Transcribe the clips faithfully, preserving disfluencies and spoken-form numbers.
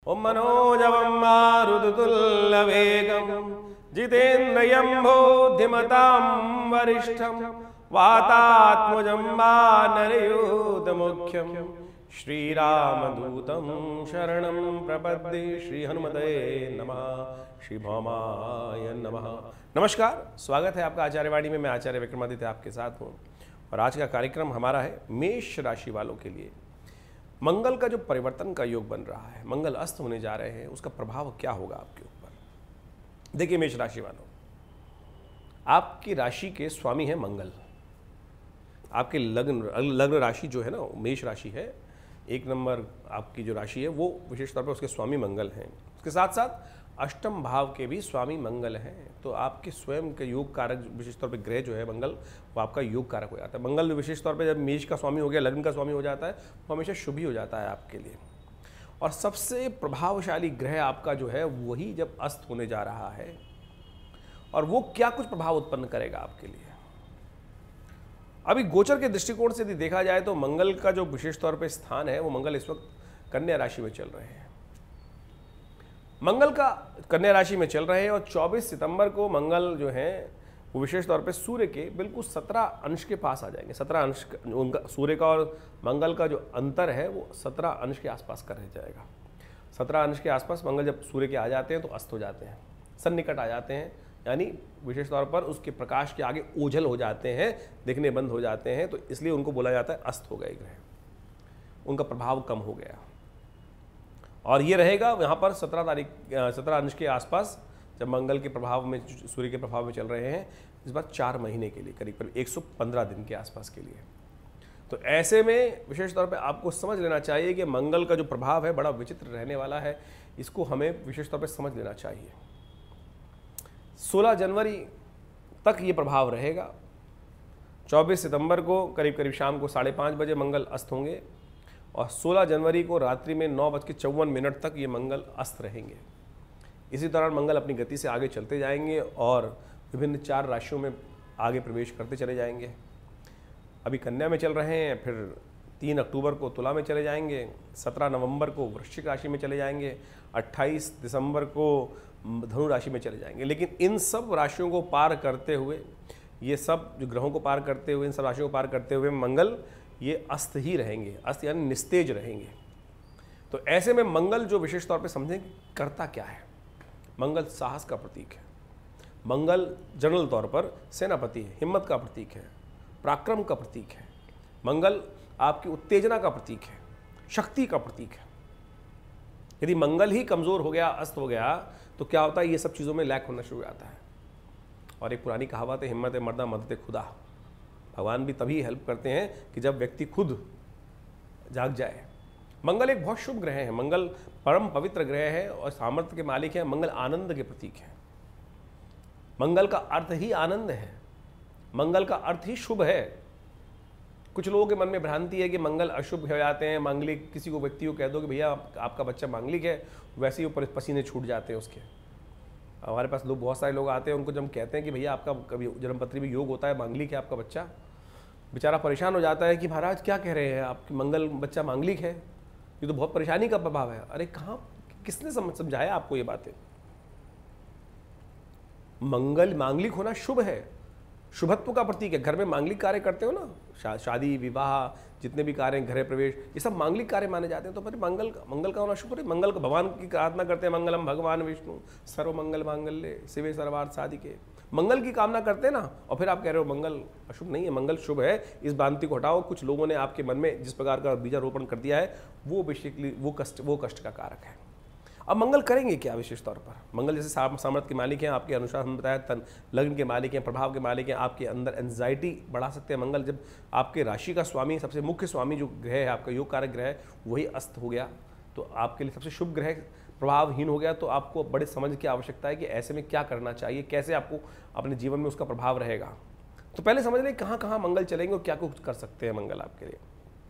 ओम मनोजवं मारुततुल्यवेगं जितेन्द्रियं बुद्धिमतां वरिष्ठं वातात्मजं वानरयूथमुख्यं श्रीरामदूतं शरणं प्रपद्ये। श्री हनुमते नमः। श्री भौमाय नमः। नमस्कार, स्वागत है आपका आचार्यवाणी में। मैं आचार्य विक्रमादित्य आपके साथ हूँ और आज का कार्यक्रम हमारा है मेष राशि वालों के लिए। मंगल का जो परिवर्तन का योग बन रहा है, मंगल अस्त होने जा रहे हैं, उसका प्रभाव क्या होगा आपके ऊपर। देखिए मेष राशि वालों, आपकी राशि के स्वामी है मंगल। आपके लग्न लग्न राशि जो है ना, मेष राशि है, एक नंबर आपकी जो राशि है वो विशेष तौर पर उसके स्वामी मंगल हैं। उसके साथ साथ अष्टम भाव के भी स्वामी मंगल हैं। तो आपके स्वयं के योग कारक विशेष तौर पे ग्रह जो है मंगल, वो आपका योग कारक हो जाता है। मंगल विशेष तौर पे जब मेष का स्वामी हो गया, लग्न का स्वामी हो जाता है, वो हमेशा शुभ ही हो जाता है आपके लिए। और सबसे प्रभावशाली ग्रह आपका जो है वही जब अस्त होने जा रहा है, और वो क्या कुछ प्रभाव उत्पन्न करेगा आपके लिए। अभी गोचर के दृष्टिकोण से यदि देखा जाए तो मंगल का जो विशेष तौर पे स्थान है, वो मंगल इस वक्त कन्या राशि में चल रहे हैं। मंगल का कन्या राशि में चल रहे हैं और चौबीस सितंबर को मंगल जो है वो विशेष तौर पे सूर्य के बिल्कुल सत्रह अंश के पास आ जाएंगे। सत्रह अंश उनका सूर्य का और मंगल का जो अंतर है वो सत्रह अंश के आसपास का रह जाएगा। सत्रह अंश के आसपास मंगल जब सूर्य के आ जाते हैं तो अस्त हो जाते हैं, सन्निकट आ जाते हैं, यानी विशेष तौर पर उसके प्रकाश के आगे ओझल हो जाते हैं, दिखने बंद हो जाते हैं। तो इसलिए उनको बोला जाता है अस्त हो गए ग्रह, उनका प्रभाव कम हो गया। और ये रहेगा यहाँ पर सत्रह तारीख सत्रह अंश के आसपास जब मंगल के प्रभाव में, सूर्य के प्रभाव में चल रहे हैं, इस बार चार महीने के लिए, करीब करीब एक सौ पंद्रह दिन के आसपास के लिए। तो ऐसे में विशेष तौर पे आपको समझ लेना चाहिए कि मंगल का जो प्रभाव है बड़ा विचित्र रहने वाला है। इसको हमें विशेष तौर पे समझ लेना चाहिए। सोलह जनवरी तक ये प्रभाव रहेगा। चौबीस सितंबर को करीब करीब शाम को साढ़े पाँच बजे मंगल अस्त होंगे और सोलह जनवरी को रात्रि में नौ बज के चौवन मिनट तक ये मंगल अस्त रहेंगे। इसी दौरान मंगल अपनी गति से आगे चलते जाएंगे और विभिन्न चार राशियों में आगे प्रवेश करते चले जाएंगे। अभी कन्या में चल रहे हैं, फिर तीन अक्टूबर को तुला में चले जाएंगे, सत्रह नवंबर को वृश्चिक राशि में चले जाएंगे, अट्ठाईस दिसंबर को धनु राशि में चले जाएंगे। लेकिन इन सब राशियों को पार करते हुए, ये सब जो ग्रहों को पार करते हुए, इन सब राशियों को पार करते हुए मंगल ये अस्त ही रहेंगे, अस्त यानी निस्तेज रहेंगे। तो ऐसे में मंगल जो विशेष तौर पे समझें करता क्या है। मंगल साहस का प्रतीक है। मंगल जनरल तौर पर सेनापति है, हिम्मत का प्रतीक है, पराक्रम का प्रतीक है। मंगल आपकी उत्तेजना का प्रतीक है, शक्ति का प्रतीक है। यदि मंगल ही कमज़ोर हो गया, अस्त हो गया, तो क्या होता है, ये सब चीज़ों में लैक होना शुरू हो जाता है। और एक पुरानी कहावत है, हिम्मत मर्दा मदद खुदा। भगवान भी तभी हेल्प करते हैं कि जब व्यक्ति खुद जाग जाए। मंगल एक बहुत शुभ ग्रह है। मंगल परम पवित्र ग्रह है और सामर्थ्य के मालिक है। मंगल आनंद के प्रतीक है। मंगल का अर्थ ही आनंद है, मंगल का अर्थ ही शुभ है। कुछ लोगों के मन में भ्रांति है कि मंगल अशुभ हो जाते हैं। मांगलिक किसी को व्यक्ति को कह दो कि भैया आप, आपका बच्चा मांगलिक है, वैसे ही ऊपर पसीने छूट जाते हैं उसके। हमारे पास लोग, बहुत सारे लोग आते हैं, उनको जब हम कहते हैं कि भैया आपका कभी जन्मपत्री में योग होता है, मांगलिक है आपका बच्चा, बेचारा परेशान हो जाता है कि महाराज क्या कह रहे हैं आप कि मंगल बच्चा मांगलिक है, ये तो बहुत परेशानी का प्रभाव है। अरे कहाँ, किसने समझाया आपको ये बातें। मंगल मांगलिक होना शुभ है, शुभत्व का प्रतीक है। घर में मांगलिक कार्य करते हो ना, शा, शादी विवाह जितने भी कार्य, गृह प्रवेश, ये सब मांगलिक कार्य माने जाते हैं। तो फिर मंगल मंगल का होना शुभ है। मंगल का भगवान की प्रार्थना करते हैं, मंगलम भगवान विष्णु सर्व मंगल मांगल्ये शिवे सर्वार्थ साधिके, मंगल की कामना करते हैं ना। और फिर आप कह रहे हो मंगल अशुभ नहीं है, मंगल शुभ है। इस भ्रांति को हटाओ। कुछ लोगों ने आपके मन में जिस प्रकार का बीजारोपण कर दिया है, वो बेसिकली वो कष्ट वो कष्ट का कारक है। अब मंगल करेंगे क्या विशेष तौर पर। मंगल जैसे सामर्थ्य के मालिक हैं, आपके अनुसार हम बताया तन लग्न के मालिक हैं, प्रभाव के मालिक हैं, आपके अंदर एंजाइटी बढ़ा सकते हैं। मंगल जब आपके राशि का स्वामी, सबसे मुख्य स्वामी जो ग्रह है आपका, योग कारक ग्रह है, वही अस्त हो गया, तो आपके लिए सबसे शुभ ग्रह प्रभावहीन हो गया। तो आपको बड़े समझ की आवश्यकता है कि ऐसे में क्या करना चाहिए, कैसे आपको अपने जीवन में उसका प्रभाव रहेगा। तो पहले समझ लें कहाँ कहाँ मंगल चलेंगे और क्या कुछ कर सकते हैं मंगल आपके लिए।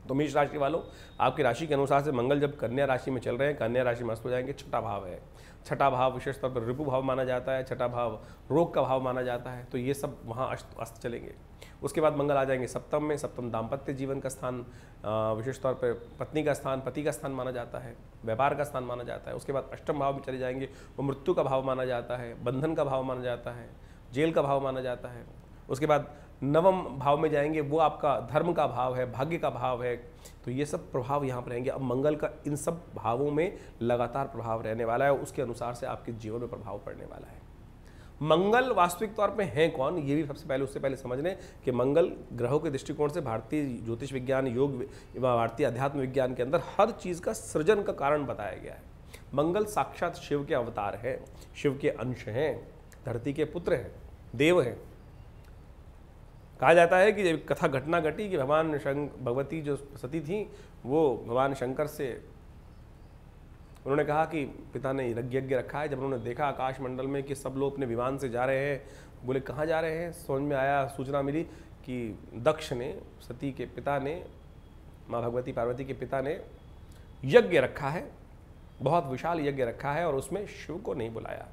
तो मेष राशि वालों, आपकी राशि के अनुसार से मंगल जब कन्या राशि में चल रहे हैं, कन्या राशि में अस्त हो जाएंगे। छठा भाव है, छठा भाव विशेष तौर पर रिपु भाव माना जाता है, छठा भाव रोग का भाव माना जाता है, तो ये सब वहाँ अस्त अस्त चलेंगे। उसके बाद मंगल आ जाएंगे सप्तम में, सप्तम दाम्पत्य जीवन का स्थान, विशेष तौर पर पत्नी का स्थान, पति का स्थान माना जाता है, व्यापार का स्थान माना जाता है। उसके बाद अष्टम भाव में चले जाएंगे, वो मृत्यु का भाव माना जाता है, बंधन का भाव माना जाता है, जेल का भाव माना जाता है। उसके बाद नवम भाव में जाएंगे, वो आपका धर्म का भाव है, भाग्य का भाव है। तो ये सब प्रभाव यहाँ पर रहेंगे। अब मंगल का इन सब भावों में लगातार प्रभाव रहने वाला है, उसके अनुसार से आपके जीवन में प्रभाव पड़ने वाला है। मंगल वास्तविक तौर पे हैं कौन, ये भी सबसे पहले उससे पहले समझ लें कि मंगल ग्रहों के दृष्टिकोण से भारतीय ज्योतिष विज्ञान, योग, भारतीय अध्यात्म विज्ञान के अंदर हर चीज़ का सृजन का कारण बताया गया है। मंगल साक्षात शिव के अवतार हैं, शिव के अंश हैं, धरती के पुत्र हैं, देव हैं। कहा जाता है कि जब कथा घटना घटी कि भगवान शंकर, भगवती जो सती थी, वो भगवान शंकर से उन्होंने कहा कि पिता ने यज्ञ यज्ञ रखा है। जब उन्होंने देखा आकाश मंडल में कि सब लोग अपने विमान से जा रहे हैं, बोले कहाँ जा रहे हैं, समझ में आया, सूचना मिली कि दक्ष ने, सती के पिता ने, माँ भगवती पार्वती के पिता ने यज्ञ रखा है, बहुत विशाल यज्ञ रखा है और उसमें शिव को नहीं बुलाया।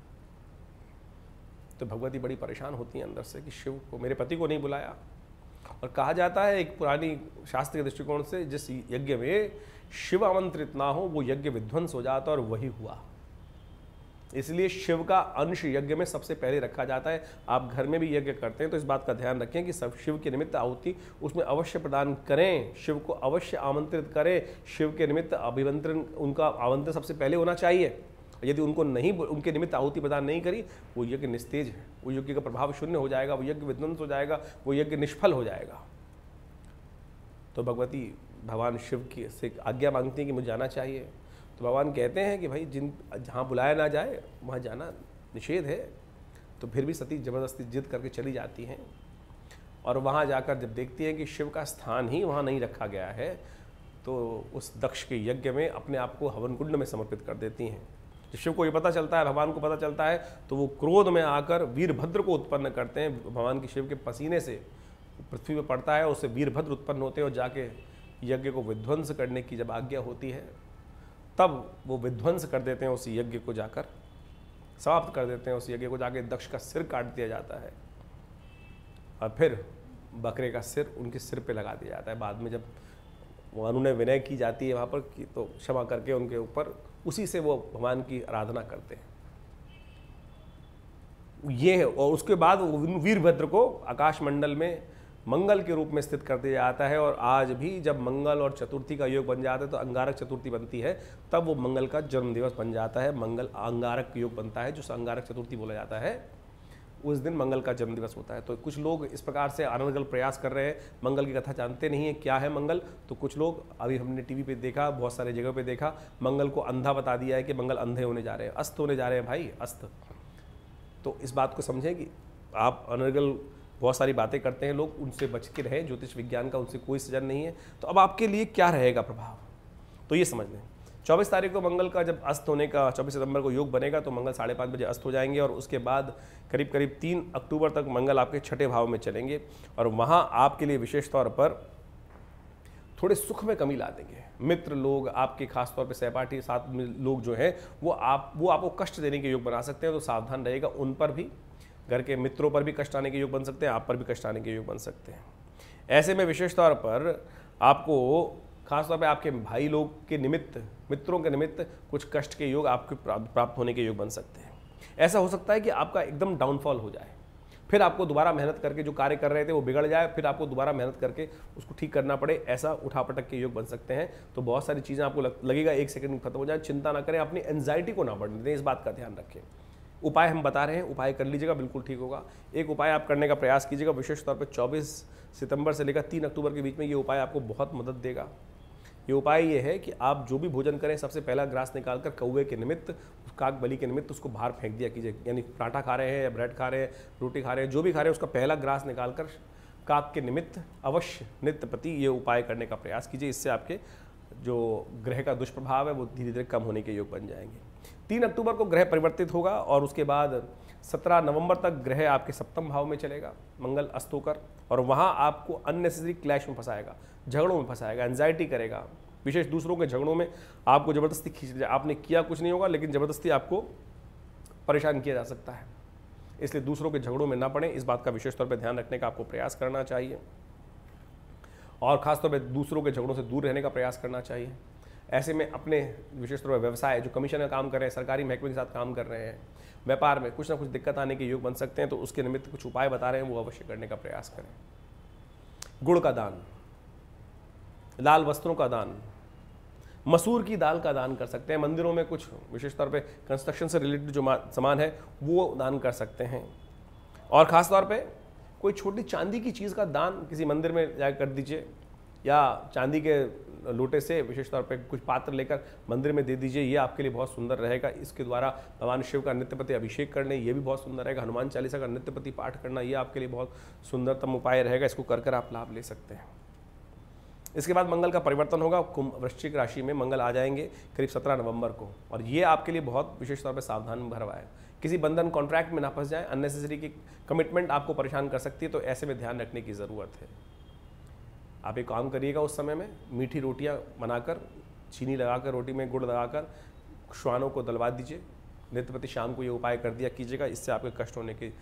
तो भगवती बड़ी परेशान होती हैं अंदर से कि शिव को, मेरे पति को नहीं बुलाया। और कहा जाता है एक पुरानी शास्त्र के दृष्टिकोण से, जिस यज्ञ में शिव आमंत्रित ना हो वो यज्ञ विध्वंस हो जाता और वही हुआ। इसलिए शिव का अंश यज्ञ में सबसे पहले रखा जाता है। आप घर में भी यज्ञ करते हैं तो इस बात का ध्यान रखें कि सब शिव के निमित्त आहुति उसमें अवश्य प्रदान करें, शिव को अवश्य आमंत्रित करें। शिव के निमित्त अभिमंत्रण, उनका आमंत्रण सबसे पहले होना चाहिए। यदि उनको नहीं, उनके निमित्त आहुति प्रदान नहीं करी, वो यज्ञ निस्तेज है, वो यज्ञ का प्रभाव शून्य हो जाएगा, वो यज्ञ विध्वंस हो जाएगा, वो यज्ञ निष्फल हो जाएगा। तो भगवती भगवान शिव की से आज्ञा मांगती हैं कि मुझे जाना चाहिए। तो भगवान कहते हैं कि भाई जिन जहाँ बुलाया ना जाए वहाँ जाना निषेध है। तो फिर भी सती जबरदस्ती जिद करके चली जाती हैं और वहाँ जाकर जब देखती हैं कि शिव का स्थान ही वहाँ नहीं रखा गया है, तो उस दक्ष के यज्ञ में अपने आप को हवन कुंड में समर्पित कर देती हैं। जब शिव को ये पता चलता है, भगवान को पता चलता है, तो वो क्रोध में आकर वीरभद्र को उत्पन्न करते हैं। भगवान की शिव के पसीने से पृथ्वी पर पड़ता है, उससे वीरभद्र उत्पन्न होते हैं और जाके यज्ञ को विध्वंस करने की जब आज्ञा होती है तब वो विध्वंस कर देते हैं, उस यज्ञ को जाकर समाप्त कर देते हैं। उस यज्ञ को जाके दक्ष का सिर काट दिया जाता है और फिर बकरे का सिर उनके सिर पे लगा दिया जाता है। बाद में जब वो अनुनय विनय की जाती है वहाँ पर कि तो क्षमा करके उनके ऊपर, उसी से वो भगवान की आराधना करते हैं। ये है। और उसके बाद वीरभद्र को आकाश मंडल में मंगल के रूप में स्थित कर दिया जाता है। और आज भी जब मंगल और चतुर्थी का योग बन जाता है तो अंगारक चतुर्थी बनती है, तब वो मंगल का जन्म दिवस बन जाता है। मंगल अंगारक योग बनता है, जो अंगारक चतुर्थी बोला जाता है, उस दिन मंगल का जन्म दिवस होता है। तो कुछ लोग इस प्रकार से अनर्गल प्रयास कर रहे हैं, मंगल की कथा जानते नहीं है क्या है मंगल। तो कुछ लोग, अभी हमने टीवी पे देखा, बहुत सारे जगह पे देखा, मंगल को अंधा बता दिया है कि मंगल अंधे होने जा रहे हैं, अस्त होने जा रहे हैं भाई, अस्त। तो इस बात को समझें कि आप अनर्गल बहुत सारी बातें करते हैं लोग, उनसे बच के रहें। ज्योतिष विज्ञान का उनसे कोई सृजन नहीं है। तो अब आपके लिए क्या रहेगा प्रभाव, तो ये समझ लें। चौबीस तारीख को मंगल का जब अस्त होने का, चौबीस सितंबर को योग बनेगा, तो मंगल साढ़े पाँच बजे अस्त हो जाएंगे और उसके बाद करीब करीब तीन अक्टूबर तक मंगल आपके छठे भाव में चलेंगे और वहाँ आपके लिए विशेष तौर पर थोड़े सुख में कमी ला देंगे। मित्र लोग, आपके खास तौर पे सहपाठी साथ में लोग जो हैं, वो आप वो आपको कष्ट देने के योग बना सकते हैं। तो सावधान रहेगा, उन पर भी, घर के मित्रों पर भी कष्ट आने के योग बन सकते हैं, आप पर भी कष्ट आने के योग बन सकते हैं। ऐसे में विशेष तौर पर आपको खासतौर पे आपके भाई लोग के निमित्त, मित्रों के निमित्त कुछ कष्ट के योग आपके प्राप्त होने के योग बन सकते हैं। ऐसा हो सकता है कि आपका एकदम डाउनफॉल हो जाए, फिर आपको दोबारा मेहनत करके जो कार्य कर रहे थे वो बिगड़ जाए, फिर आपको दोबारा मेहनत करके उसको ठीक करना पड़े, ऐसा उठापटक के योग बन सकते हैं। तो बहुत सारी चीज़ें आपको लगेगा एक सेकंड में खत्म हो जाए। चिंता ना करें, अपनी एंजाइटी को ना बढ़ने दें, इस बात का ध्यान रखें। उपाय हम बता रहे हैं, उपाय कर लीजिएगा, बिल्कुल ठीक होगा। एक उपाय आप करने का प्रयास कीजिएगा, विशेष तौर पर चौबीस सितंबर से लेकर तीन अक्टूबर के बीच में ये उपाय आपको बहुत मदद देगा। ये उपाय ये है कि आप जो भी भोजन करें, सबसे पहला ग्रास निकालकर कौवे के निमित्त, काक बलि के निमित्त उसको बाहर फेंक दिया कीजिए। यानी पराठा खा रहे हैं या ब्रेड खा रहे हैं, रोटी खा रहे हैं, जो भी खा रहे हैं, उसका पहला ग्रास निकालकर काक के निमित्त अवश्य नित्य प्रति ये उपाय करने का प्रयास कीजिए। इससे आपके जो ग्रह का दुष्प्रभाव है वो धीरे धीरे कम होने के योग बन जाएंगे। तीन अक्टूबर को ग्रह परिवर्तित होगा और उसके बाद सत्रह नवंबर तक ग्रह आपके सप्तम भाव में चलेगा, मंगल अस्त होकर, और वहाँ आपको अननेसेसरी क्लैश में फंसाएगा, झगड़ों में फंसाएगा, एंजाइटी करेगा। विशेष दूसरों के झगड़ों में आपको ज़बरदस्ती खींच जाए, आपने किया कुछ नहीं होगा लेकिन ज़बरदस्ती आपको परेशान किया जा सकता है। इसलिए दूसरों के झगड़ों में ना पड़े, इस बात का विशेष तौर पर ध्यान रखने का आपको प्रयास करना चाहिए और ख़ासतौर पर दूसरों के झगड़ों से दूर रहने का प्रयास करना चाहिए। ऐसे में अपने विशेष तौर पर व्यवसाय, जो कमीशन का काम कर रहे हैं, सरकारी महकमे के साथ काम कर रहे हैं, व्यापार में कुछ ना कुछ दिक्कत आने के योग बन सकते हैं, तो उसके निमित्त कुछ उपाय बता रहे हैं, वो अवश्य करने का प्रयास करें। गुड़ का दान, लाल वस्त्रों का दान, मसूर की दाल का दान कर सकते हैं। मंदिरों में कुछ विशेष तौर पे कंस्ट्रक्शन से रिलेटेड जो सामान है वो दान कर सकते हैं। और ख़ास तौर पे कोई छोटी चांदी की चीज़ का दान किसी मंदिर में जाकर कर दीजिए, या चांदी के लोटे से विशेष तौर पे कुछ पात्र लेकर मंदिर में दे दीजिए, ये आपके लिए बहुत सुंदर रहेगा। इसके द्वारा भगवान शिव का नित्यपति अभिषेक करने, ये भी बहुत सुंदर रहेगा। हनुमान चालीसा का नित्यपति पाठ करना, ये आपके लिए बहुत सुंदरतम उपाय रहेगा। इसको कर कर आप लाभ ले सकते हैं। इसके बाद मंगल का परिवर्तन होगा, कुंभ वृश्चिक राशि में मंगल आ जाएंगे करीब सत्रह नवंबर को, और ये आपके लिए बहुत विशेष तौर पे सावधान भरवा है। किसी बंधन कॉन्ट्रैक्ट में ना फंस जाए, अननेसेसरी की कमिटमेंट आपको परेशान कर सकती है, तो ऐसे में ध्यान रखने की ज़रूरत है। आप एक काम करिएगा, उस समय में मीठी रोटियां बनाकर, चीनी लगाकर, रोटी में गुड़ लगाकर श्वानों को दलवा दीजिए। नित्यपति शाम को ये उपाय कर दिया कीजिएगा, इससे आपके कष्ट होने के,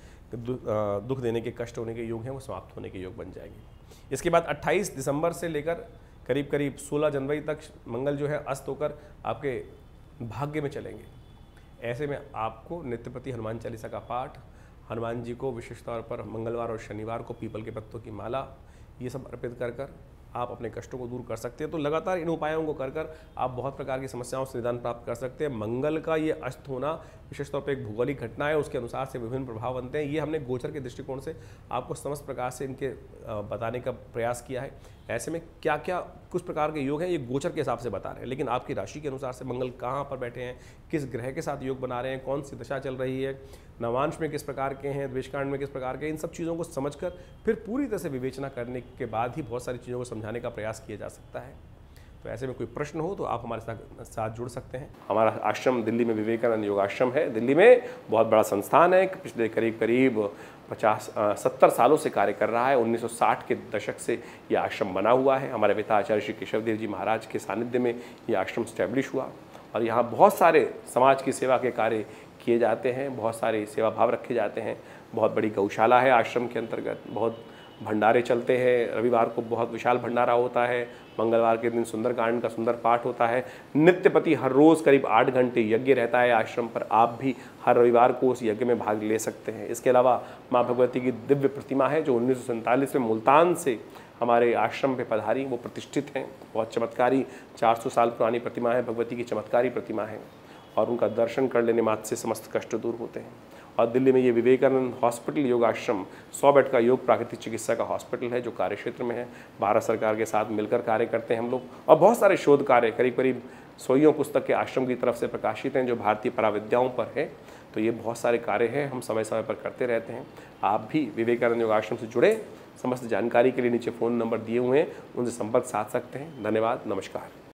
दुख देने के, कष्ट होने के योग हैं वो समाप्त होने के योग बन जाएंगे। इसके बाद अट्ठाईस दिसंबर से लेकर करीब करीब सोलह जनवरी तक मंगल जो है अस्त होकर आपके भाग्य में चलेंगे। ऐसे में आपको नित्यपति हनुमान चालीसा का पाठ, हनुमान जी को विशेष तौर पर मंगलवार और शनिवार को पीपल के पत्तों की माला, ये सब अर्पित कर कर आप अपने कष्टों को दूर कर सकते हैं। तो लगातार इन उपायों को कर कर आप बहुत प्रकार की समस्याओं से निदान प्राप्त कर सकते हैं। मंगल का ये अस्त होना विशेष तौर पर एक भौगोलिक घटना है, उसके अनुसार से विभिन्न प्रभाव बनते हैं। ये हमने गोचर के दृष्टिकोण से आपको समस्त प्रकार से इनके बताने का प्रयास किया है। ऐसे में क्या क्या कुछ प्रकार के योग हैं, ये गोचर के हिसाब से बता रहे हैं, लेकिन आपकी राशि के अनुसार से मंगल कहाँ पर बैठे हैं, किस ग्रह के साथ योग बना रहे हैं, कौन सी दशा चल रही है, नवांश में किस प्रकार के हैं, द्वेषकांड में किस प्रकार के, इन सब चीज़ों को समझकर फिर पूरी तरह से विवेचना करने के बाद ही बहुत सारी चीज़ों को समझाने का प्रयास किया जा सकता है। तो ऐसे में कोई प्रश्न हो तो आप हमारे साथ साथ जुड़ सकते हैं। हमारा आश्रम दिल्ली में विवेकानंद योग आश्रम है। दिल्ली में बहुत बड़ा संस्थान है, पिछले करीब करीब पचास सत्तर सालों से कार्य कर रहा है। उन्नीस सौ साठ के दशक से ये आश्रम बना हुआ है। हमारे पिता आचार्य श्री केशव देव जी महाराज के सानिध्य में ये आश्रम स्टैब्लिश हुआ, और यहाँ बहुत सारे समाज की सेवा के कार्य किए जाते हैं, बहुत सारे सेवा भाव रखे जाते हैं। बहुत बड़ी गौशाला है आश्रम के अंतर्गत, बहुत भंडारे चलते हैं। रविवार को बहुत विशाल भंडारा होता है, मंगलवार के दिन सुंदरकांड का सुंदर पाठ होता है। नित्यपति हर रोज़ करीब आठ घंटे यज्ञ रहता है आश्रम पर। आप भी हर रविवार को उस यज्ञ में भाग ले सकते हैं। इसके अलावा माँ भगवती की दिव्य प्रतिमा है जो उन्नीस सौ सैंतालीस में मुल्तान से हमारे आश्रम पे पधारी, वो प्रतिष्ठित हैं। बहुत चमत्कारी चार सौ साल पुरानी प्रतिमा है, भगवती की चमत्कारी प्रतिमा है, और उनका दर्शन कर लेने मात्र से समस्त कष्ट दूर होते हैं। और दिल्ली में ये विवेकानंद हॉस्पिटल योग आश्रम सौ बेड का योग प्राकृतिक चिकित्सा का हॉस्पिटल है जो कार्य क्षेत्र में है। भारत सरकार के साथ मिलकर कार्य करते हैं हम लोग, और बहुत सारे शोध कार्य करीब करीब सोइयों पुस्तक के आश्रम की तरफ से प्रकाशित हैं जो भारतीय पराविद्याओं पर है। तो ये बहुत सारे कार्य हैं, हम समय समय पर करते रहते हैं। आप भी विवेकानंद योग आश्रम से जुड़े, समस्त जानकारी के लिए नीचे फ़ोन नंबर दिए हुए हैं, उनसे संपर्क साध सकते हैं। धन्यवाद, नमस्कार।